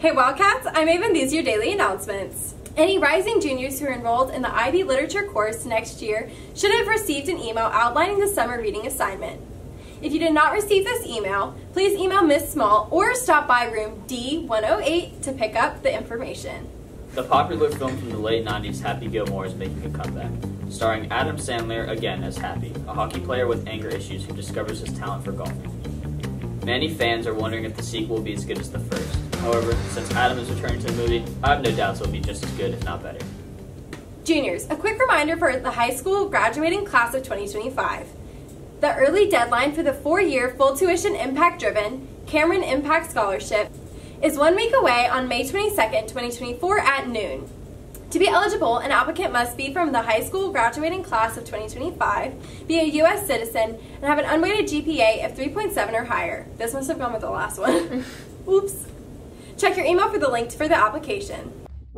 Hey Wildcats, I'm Ava and these are your daily announcements. Any rising juniors who are enrolled in the IB Literature course next year should have received an email outlining the summer reading assignment. If you did not receive this email, please email Ms. Small or stop by room D108 to pick up the information. The popular film from the late 90s, Happy Gilmore, is making a comeback, starring Adam Sandler again as Happy, a hockey player with anger issues who discovers his talent for golfing. Many fans are wondering if the sequel will be as good as the first. However, since Adam is returning to the movie, I have no doubts it will be just as good, if not better. Juniors, a quick reminder for the high school graduating class of 2025. The early deadline for the 4-year full tuition impact-driven Cameron Impact Scholarship is 1 week away on May 22nd, 2024 at noon. To be eligible, an applicant must be from the high school graduating class of 2025, be a U.S. citizen, and have an unweighted GPA of 3.7 or higher. This must have gone with the last one. Oops. Check your email for the link for the application.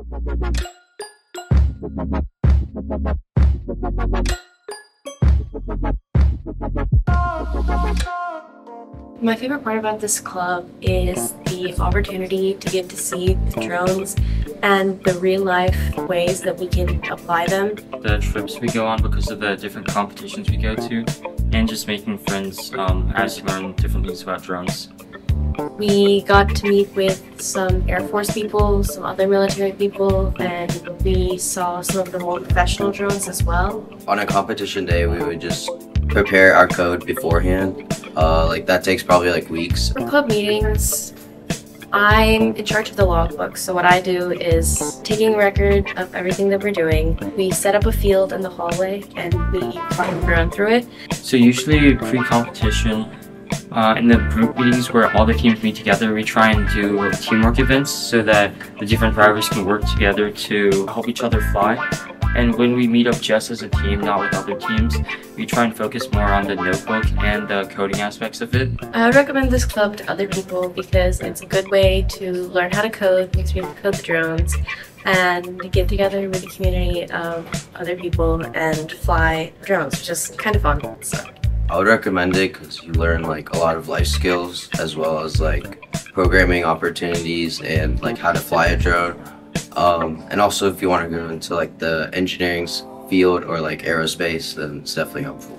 My favorite part about this club is the opportunity to get to see the drones and the real life ways that we can apply them. The trips we go on because of the different competitions we go to, and just making friends as you learn different things about drones. We got to meet with some Air Force people, some other military people, and we saw some of the more professional drones as well. On a competition day, we would just prepare our code beforehand. That takes probably weeks. For club meetings, I'm in charge of the logbook, so what I do is taking record of everything that we're doing. We set up a field in the hallway and we run through it. So usually pre-competition, in the group meetings where all the teams meet together, we try and do teamwork events so that the different drivers can work together to help each other fly. And when we meet up just as a team, not with other teams, we try and focus more on the notebook and the coding aspects of it. I would recommend this club to other people because it's a good way to learn how to code, makes me code the drones, and get together with a community of other people and fly drones, which is kind of fun. So I would recommend it because you learn a lot of life skills as well as programming opportunities and how to fly a drone. And also if you want to go into the engineering field or aerospace, then it's definitely helpful.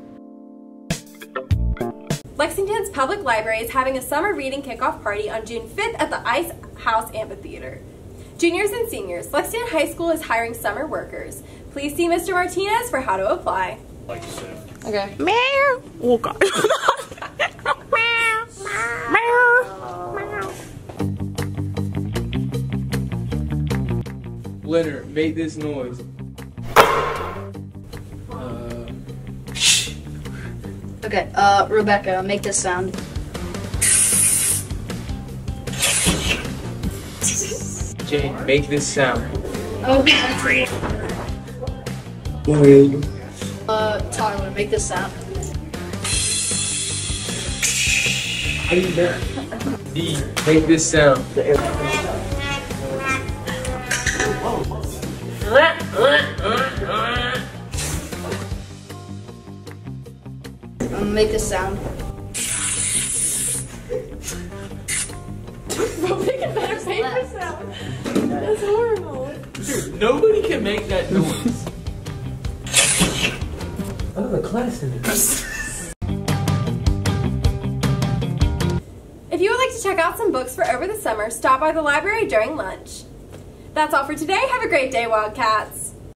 Lexington's Public Library is having a summer reading kickoff party on June 5th at the Ice House Amphitheater. Juniors and seniors, Lexington High School is hiring summer workers. Please see Mr. Martinez for how to apply. okay. Meow. Oh God. Leonard, make this noise. Okay, Rebecca, make this sound. Jane, make this sound. Okay. Tyler, make this sound. D, make this sound. Make this sound. Make a better paper sound. That's horrible. Dude, nobody can make that noise. I have a class in this. If you would like to check out some books for over the summer, stop by the library during lunch. That's all for today. Have a great day, Wildcats.